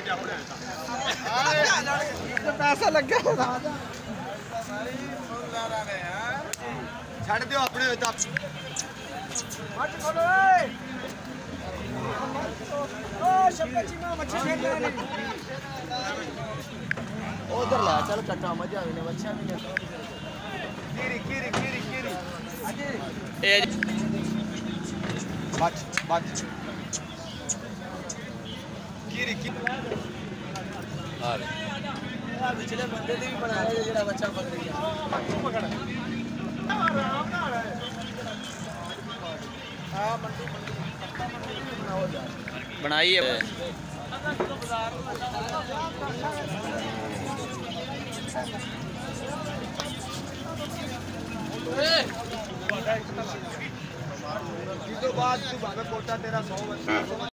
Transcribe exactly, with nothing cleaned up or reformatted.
पैसा लग गया छड़ दियो अपने उधर ला चल कट्टा मजा भी नहीं अच्छा भी नहीं कीरी कीरी कीरी कीरी ए बच बच कीरी कीरी आ रे यार पिछले बंदे ने भी बनाया है जेड़ा बच्चा पकड़ लिया पकड़ आराम नाल हां मंडी मंडी बनाओ जा बनाई है बाद तू भावे कोटा तेरा सौ